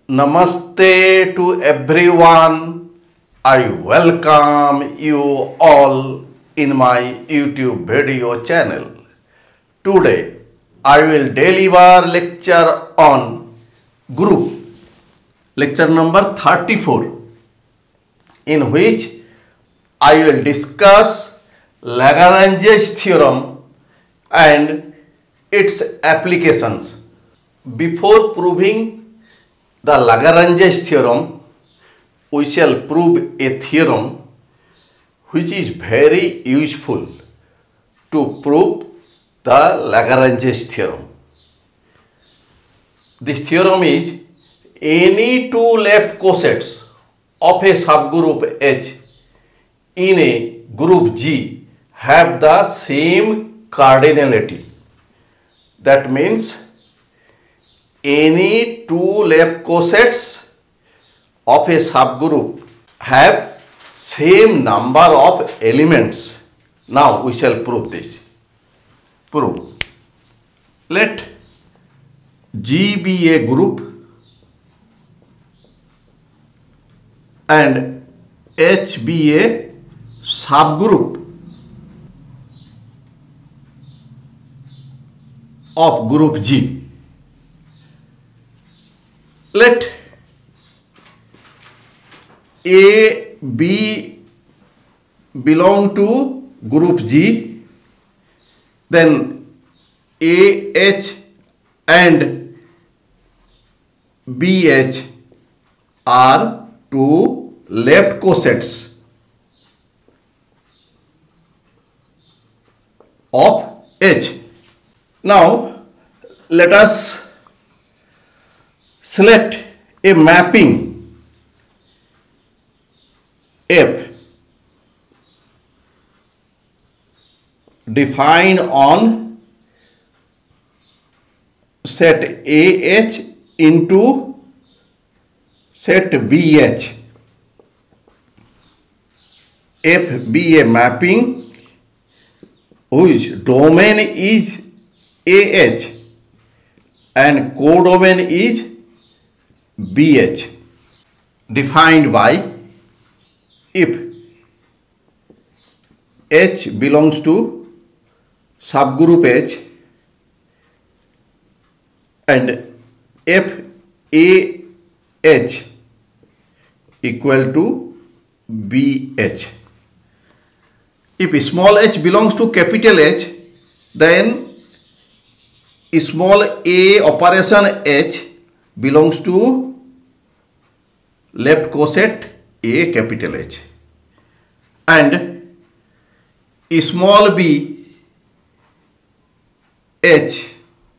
Namaste to everyone. I welcome you all in my YouTube video channel. Today I will deliver lecture on group, lecture number 34, in which I will discuss Lagrange's theorem and its applications. Before proving the Lagrange's theorem, we shall prove a theorem which is very useful to prove the Lagrange's theorem. This theorem is any two left cosets of a subgroup H in a group G have the same cardinality. That means any two left cosets of a subgroup have same number of elements. Now we shall prove this. Prove. Let G be a group and H be a subgroup of group G. Let A, B belong to group G, then A, H and B, H are two left cosets of H. Now let us select a mapping F defined on set AH into set BH. F be a mapping whose domain is AH and codomain is BH, defined by if H belongs to subgroup H and FAH equal to BH. If small h belongs to capital H, then small a operation H belongs to left coset A capital H, and small b H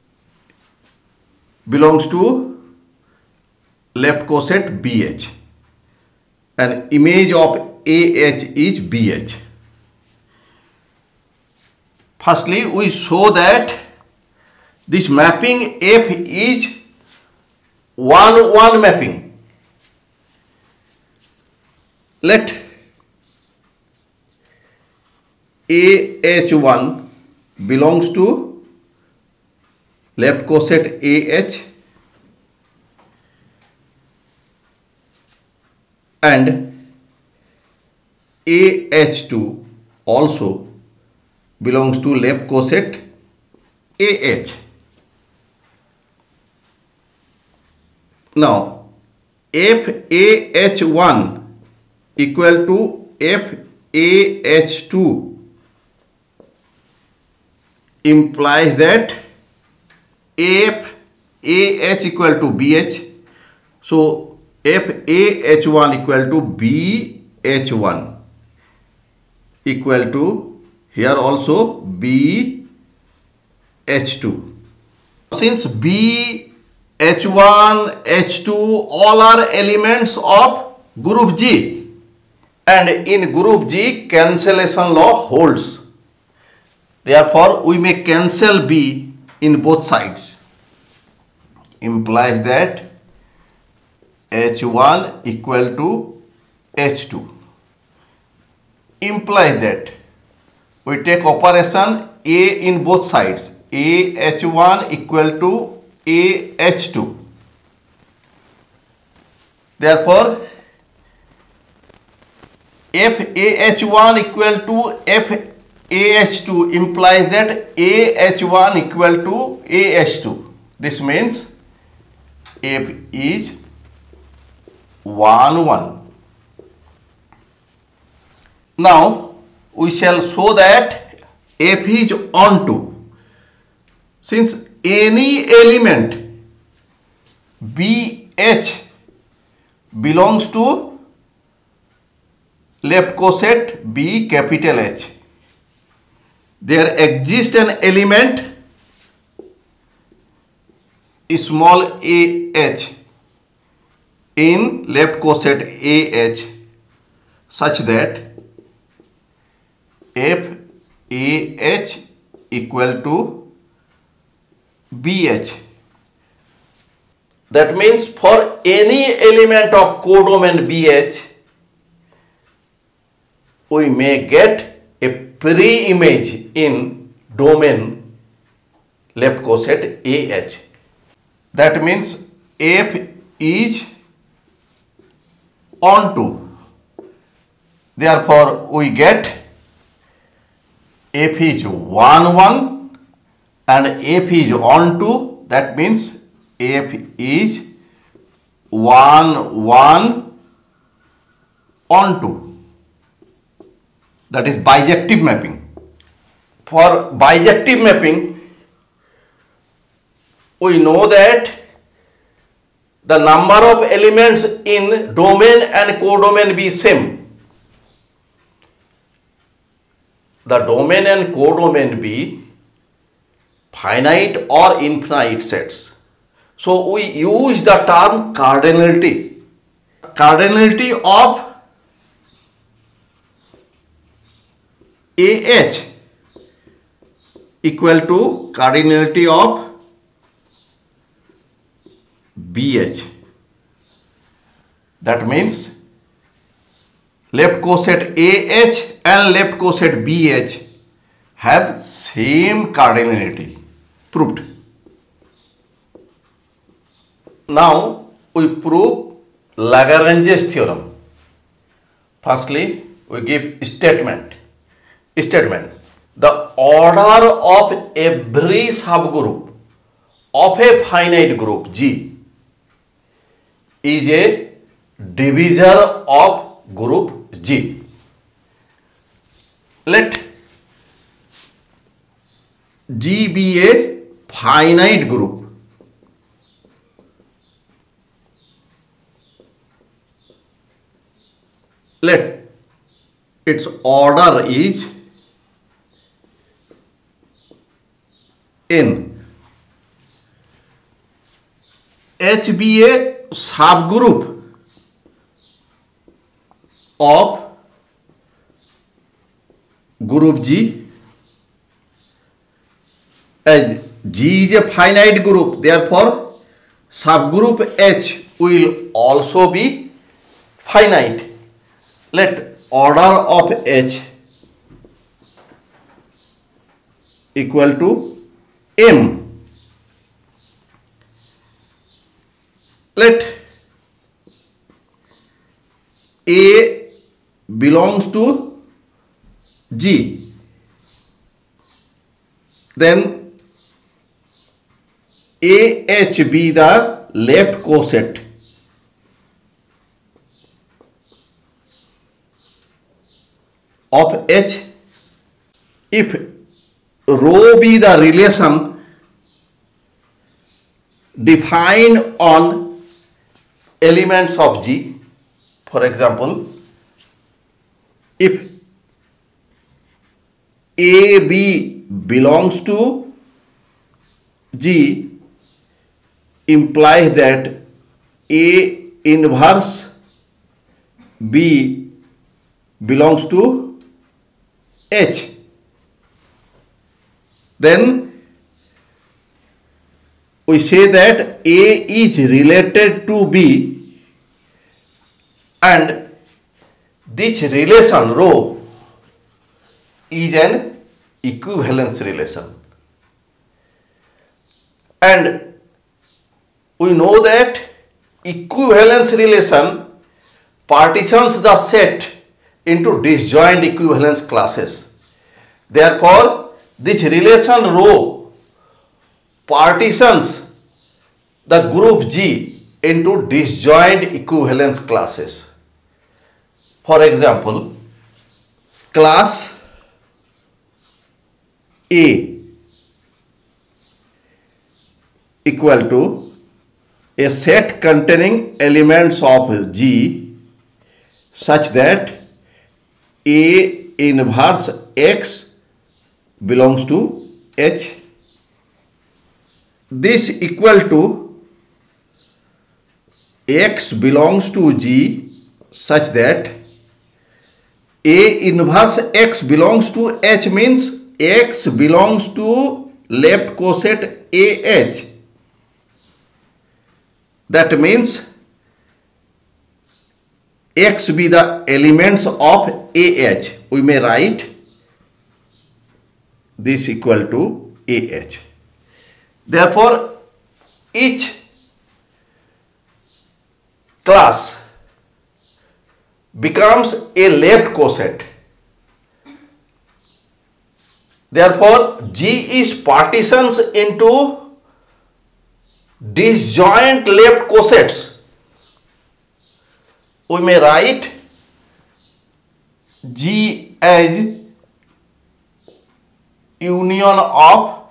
belongs to left coset BH, and image of AH is BH. Firstly, we show that this mapping F is 1-1 mapping. Let AH1 belongs to left coset AH and AH2 also belongs to left coset AH. Now FAH1 equal to FAH2 implies that FAH equal to BH. So FAH1 equal to BH1 equal to here also BH2. Since BH1, H2 all are elements of group G, and in group G cancellation law holds. Therefore, we may cancel B in both sides. Implies that H1 equal to H2. Implies that we take operation A in both sides. AH1 equal to AH2. Therefore, FAH1 equal to FAH2 implies that AH1 equal to AH2. This means F is 1 1. Now we shall show that F is onto. Since any element BH belongs to left coset B capital H, there exists an element small ah in left coset AH such that FAH equal to BH. That means for any element of codomain BH, we may get a pre-image in domain left coset AH. That means F is onto. Therefore, we get F is 1 1 and F is onto. That means F is 1 1 onto. That is bijective mapping. For bijective mapping, we know that the number of elements in domain and codomain be same. The domain and codomain be finite or infinite sets. So we use the term cardinality. Cardinality of AH equal to cardinality of BH. That means left coset AH and left coset BH have same cardinality. Proved. Now we prove Lagrange's theorem. Firstly, we give statement. The order of every subgroup of a finite group G is a divisor of group G. Let G be a finite group. Let its order is N. H be a subgroup of group G. As G is a finite group, therefore subgroup H will also be finite. Let order of H equal to M. Let A belongs to G. Then AH be the left coset of H. If rho be the relation defined on elements of G, for example, if AB belongs to G implies that A inverse B belongs to H. Then we say that A is related to B and this relation rho is an equivalence relation. And we know that equivalence relation partitions the set into disjoint equivalence classes. Therefore, this relation rho partitions the group G into disjoint equivalence classes. For example, class A equal to a set containing elements of G such that A inverse X belongs to H. This equal to X belongs to G such that A inverse X belongs to H means X belongs to left coset AH. That means X be the elements of AH. We may write this equal to AH. Therefore, each class becomes a left coset. Therefore, G is partitions into disjoint left cosets. We may write G as union of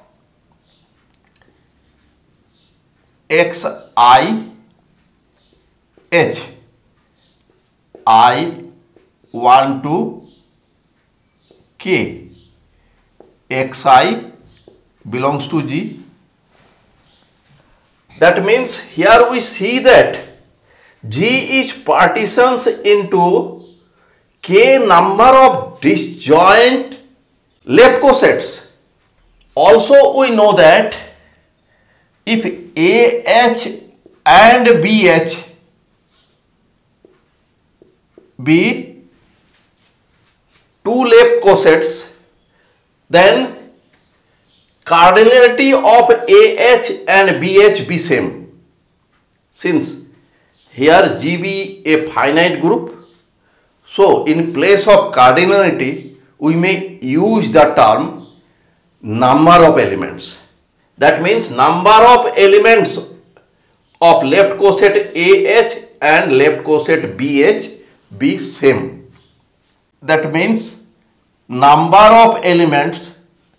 XI H. I1 to K. Xi belongs to G. That means here we see that G is partitions into K number of disjoint left cosets. Also we know that if AH and BH be two left cosets, then cardinality of AH and BH be same. Since here G be a finite group, so in place of cardinality we may use the term number of elements. That means number of elements of left coset AH and left coset BH be same. That means number of elements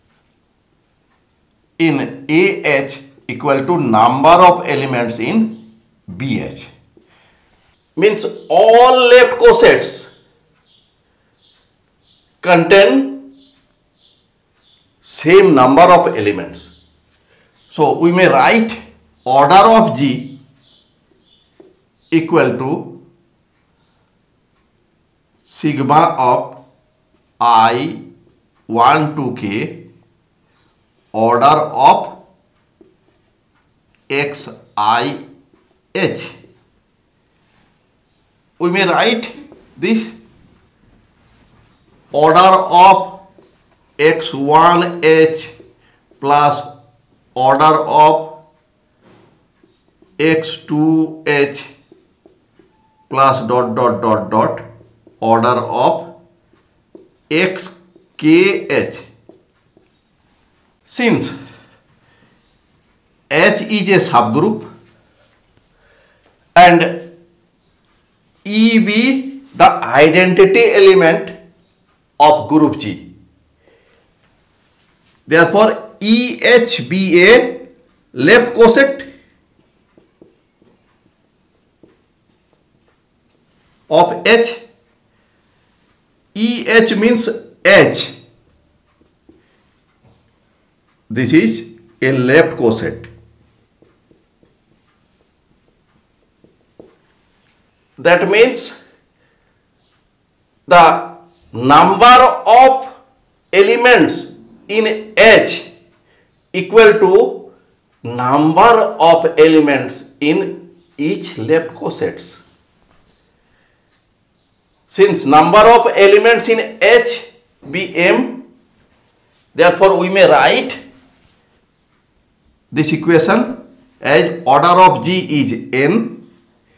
in AH equal to number of elements in BH. Means all left cosets contain same number of elements. So we may write order of G equal to sigma of I1 to K order of XI H. We may write this order of X1 H plus order of X2 H plus order of XKH. Since H is a subgroup and E be the identity element of group G, therefore EH be a left coset of H. EH means H. This is a left coset. That means the number of elements in H equal to number of elements in each left cosets. Since number of elements in H be M, therefore we may write this equation as order of G is N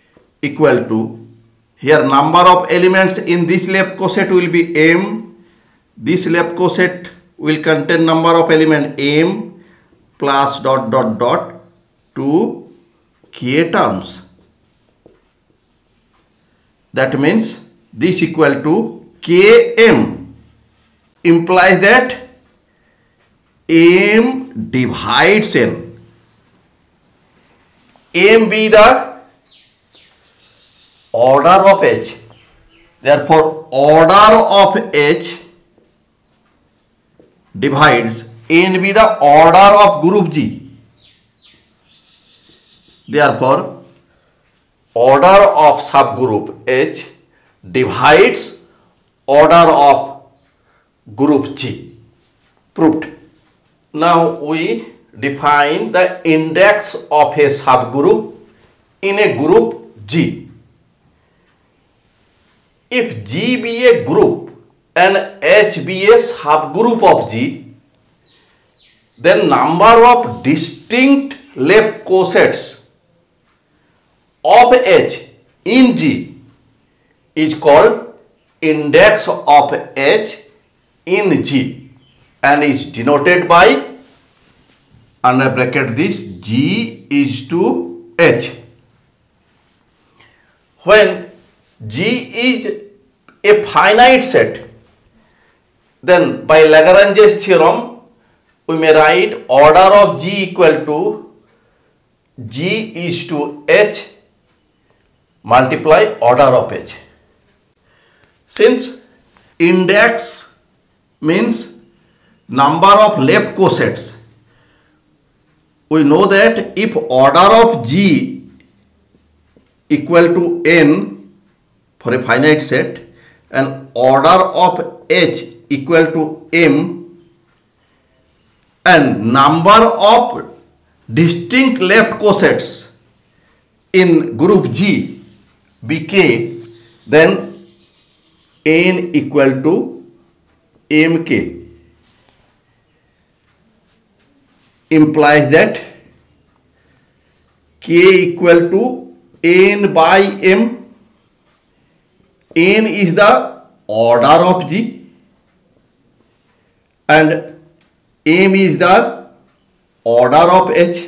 equal to, here number of elements in this left coset will be m. This left coset will contain number of element m plus dot dot dot to k terms. That means this equal to km, implies that m divides n. M be the order of H. Therefore, order of H divides n be the order of group G. Therefore, order of subgroup H divides order of group G. Proved. Now we define the index of a subgroup in a group G. If G be a group and H be a subgroup of G, then number of distinct left cosets of H in G is called index of H in G and is denoted by, under bracket this, G is to H. When G is a finite set, then by Lagrange's theorem we may write order of G equal to G is to H multiply order of H. Since index means number of left cosets, we know that if order of G equal to n for a finite set and order of H equal to m and number of distinct left cosets in group G be k, then n equal to mk, implies that k equal to n by m. N is the order of G and m is the order of H.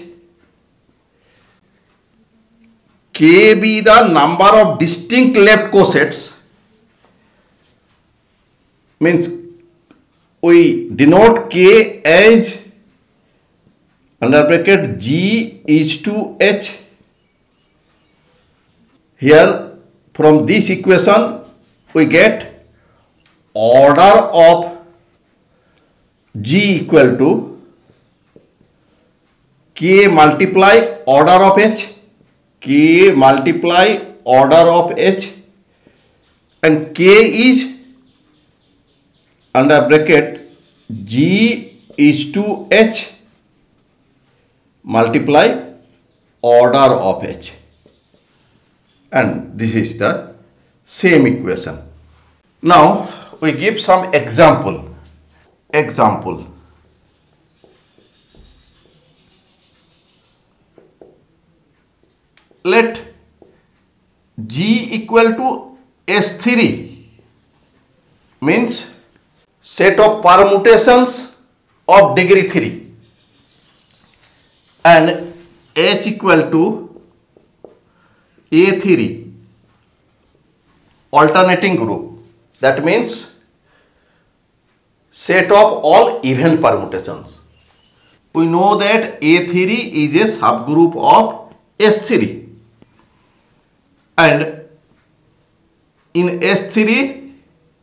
K be the number of distinct left cosets, means we denote K as, under bracket, G is to H. Here from this equation we get order of G equal to K multiply order of H, K multiply order of H, and K is, under bracket, G is to H multiply order of H, and this is the same equation. Now we give some example. Let G equal to S3, means set of permutations of degree 3, and H equal to A3, alternating group. That means set of all even permutations. We know that A3 is a subgroup of S3, and in S3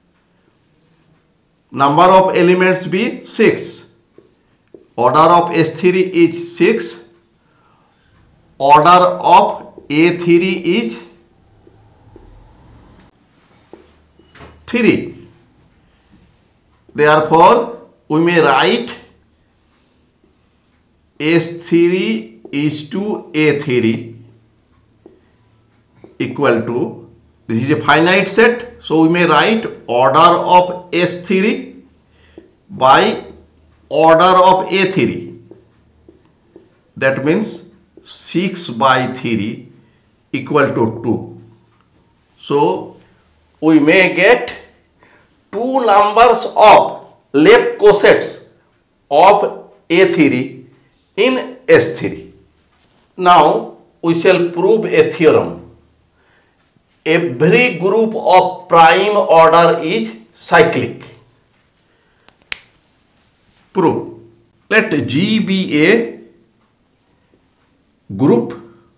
number of elements be 6. Order of S3 is 6. Order of A3 is 3. Therefore, we may write S3 is to A3 equal to, this is a finite set, so we may write order of S3 by order of A3. That means 6 by 3 equal to 2. So we may get two numbers of left cosets of A3 in S3. Now we shall prove a theorem. Every group of prime order is cyclic. Prove. Let G be a group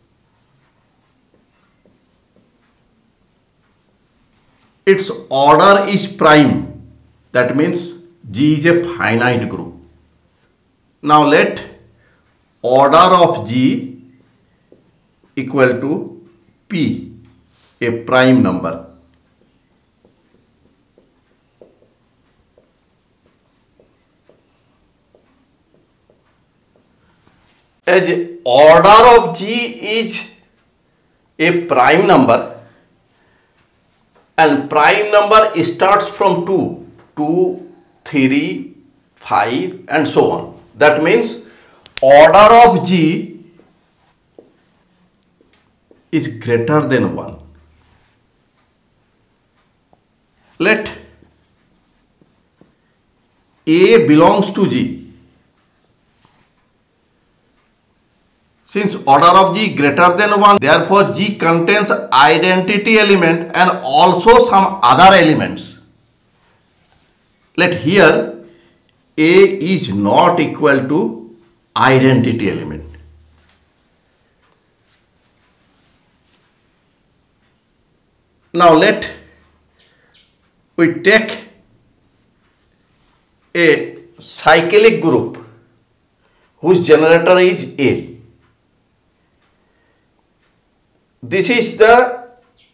its order is prime. That means G is a finite group. Now let order of G equal to P, a prime number. As order of G is a prime number and prime number starts from 2, 3, 5 and so on. That means order of G is greater than 1. Let A belongs to G. Since order of G greater than 1, therefore G contains identity element and also some other elements. Let here A is not equal to identity element. Now let we take a cyclic group whose generator is A. This is the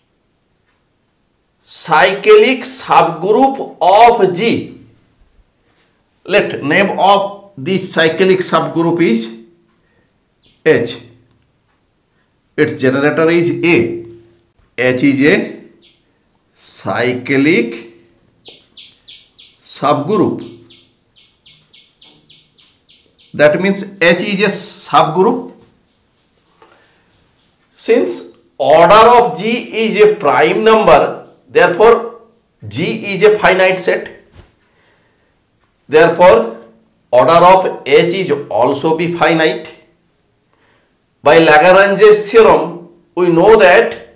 cyclic subgroup of G. Let name of this cyclic subgroup is H. Its generator is A. H is a cyclic subgroup. That means H is a subgroup. Since order of G is a prime number, therefore G is a finite set. Therefore order of H is also be finite. By Lagrange's theorem, we know that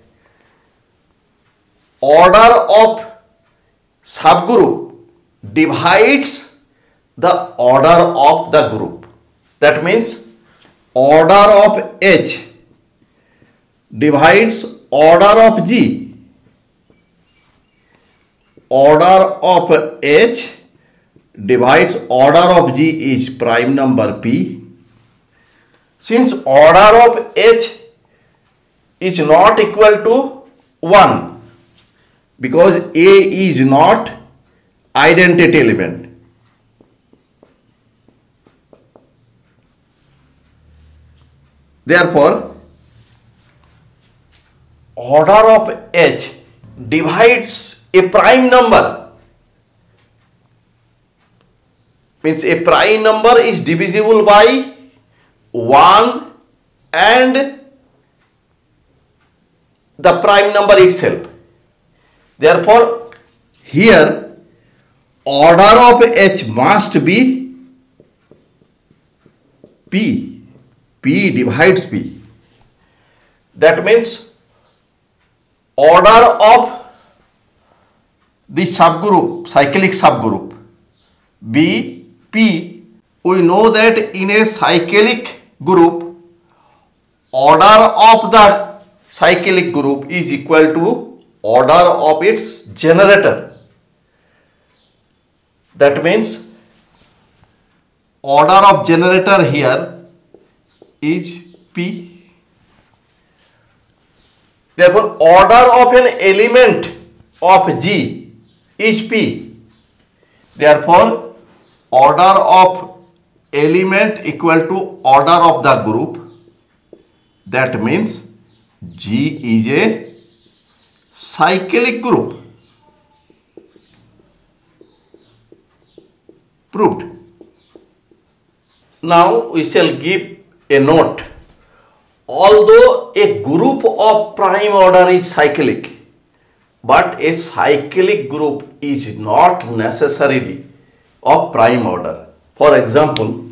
order of subgroup divides the order of the group. That means order of H divides order of G. Order of H divides order of G is prime number P. Since order of H is not equal to 1 because A is not identity element. Therefore, order of H divides a prime number. Means a prime number is divisible by 1 and the prime number itself. Therefore, here order of H must be P. P divides P. That means order of the subgroup, cyclic subgroup be P. We know that in a cyclic group, order of the cyclic group is equal to order of its generator. That means order of generator here is P. Therefore, order of an element of G is P. Therefore, order of element equal to order of the group. That means G is a cyclic group. Proved. Now we shall give a note. Although a group of prime order is cyclic, but a cyclic group is not necessarily of prime order. For example,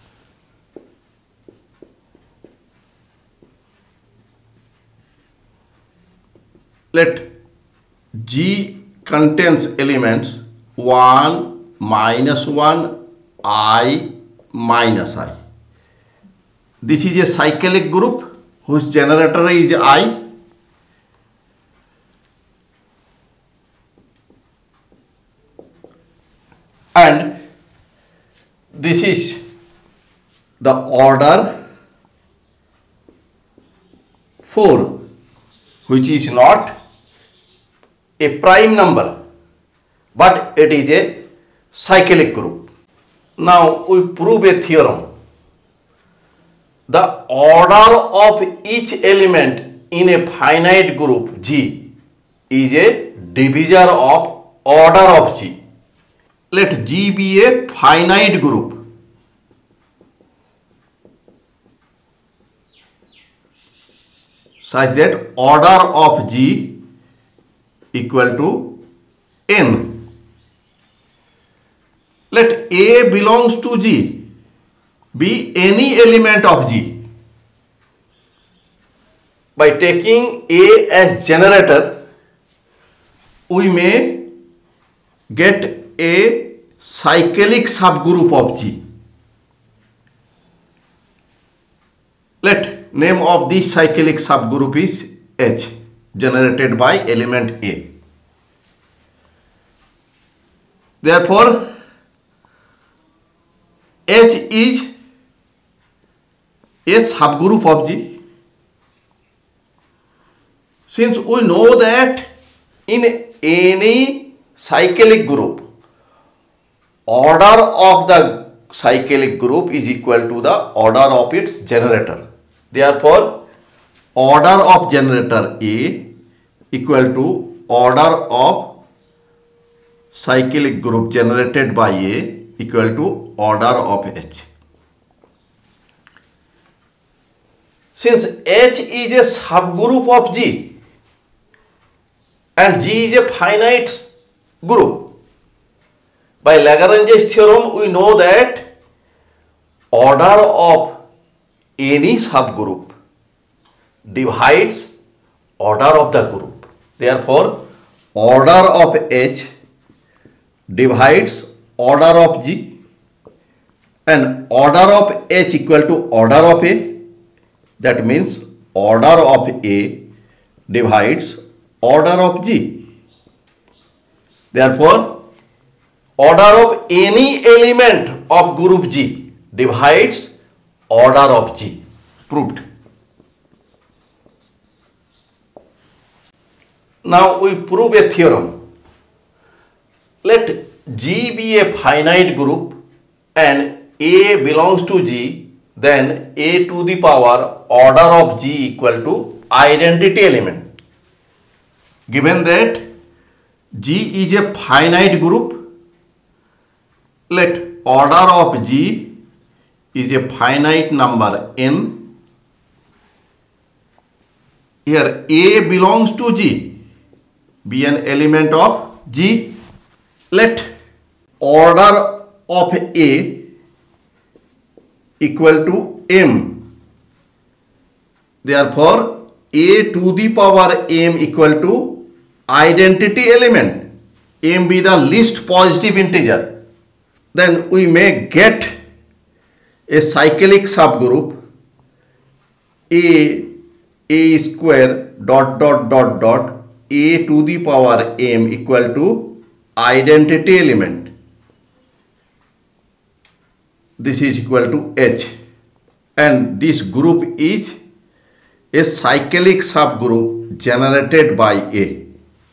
let G contains elements 1, -1, I, -I. This is a cyclic group whose generator is I. And this is the order 4, which is not a prime number, but it is a cyclic group. Now we prove a theorem. The order of each element in a finite group G is a divisor of order of G. Let G be a finite group. Such that order of G equal to n. Let A belongs to G be any element of G. By taking A as generator, we may get a cyclic subgroup of G. Let name of this cyclic subgroup is H, generated by element A. Therefore, H is a subgroup of G. Since we know that in any cyclic group, order of the cyclic group is equal to the order of its generator. Therefore, order of generator A equal to order of cyclic group generated by A equal to order of H. Since H is a subgroup of G and G is a finite group, by Lagrange's theorem we know that order of any subgroup divides order of the group. Therefore, order of H divides order of G, and order of H equal to order of A. That means order of A divides order of G. Therefore, order of any element of group G divides order of G. Proved. Now we prove a theorem. Let G be a finite group and A belongs to G, then A to the power order of G equal to identity element. Given that G is a finite group, let order of G is a finite number n. Here A belongs to G, be an element of G. Let order of A equal to m. Therefore, A to the power m equal to identity element. M be the least positive integer. Then we may get a cyclic subgroup A square dot dot dot dot A to the power m equal to identity element. This is equal to H, and this group is a cyclic subgroup generated by A.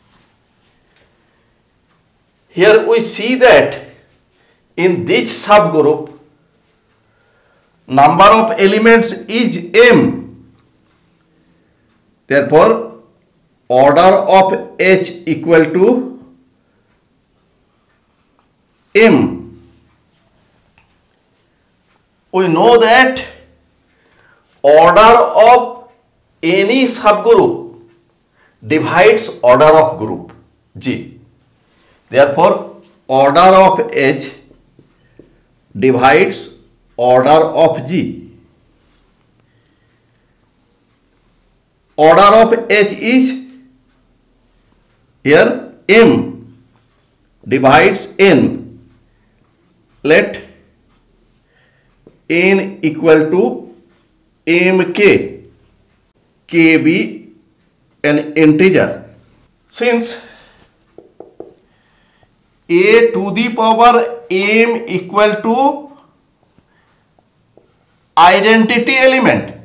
Here we see that in this subgroup number of elements is m. Therefore, order of H equal to m. We know that order of any subgroup divides order of group. G. Therefore, order of H divides order of G. Order of H is here M divides N. Let N equal to Mk. K be an integer. Since a to the power m equal to identity element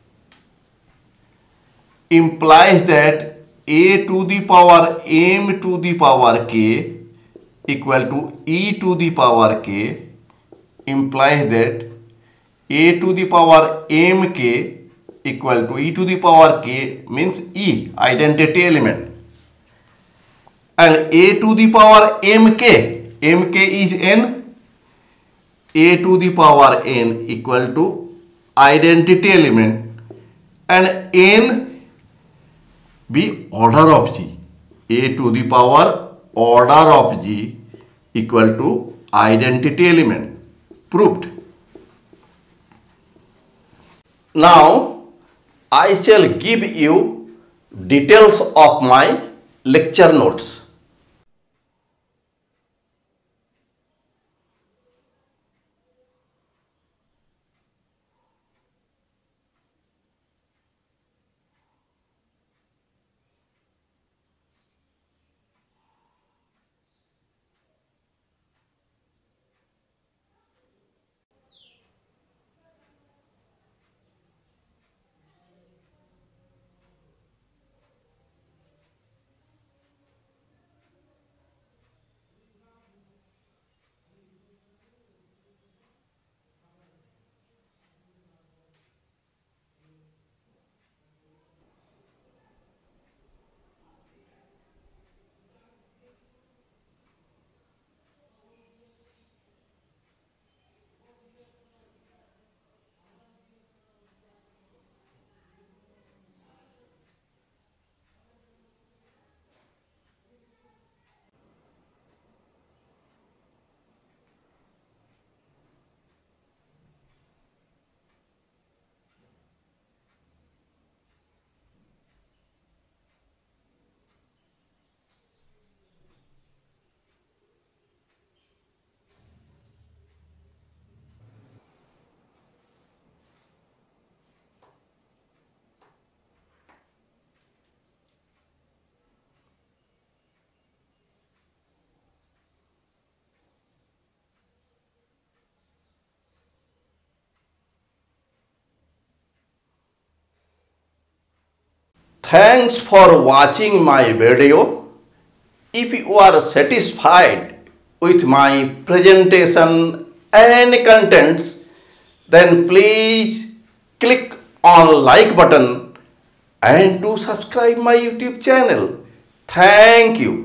implies that a to the power m to the power k equal to e to the power k implies that a to the power mk equal to e to the power k means e, identity element, and a to the power mk is n, a to the power n equal to identity element, and n be order of G. A to the power order of G equal to identity element. Proved. Now I shall give you details of my lecture notes. Thanks for watching my video. If you are satisfied with my presentation and contents, then please click on like button and do subscribe my YouTube channel. Thank you.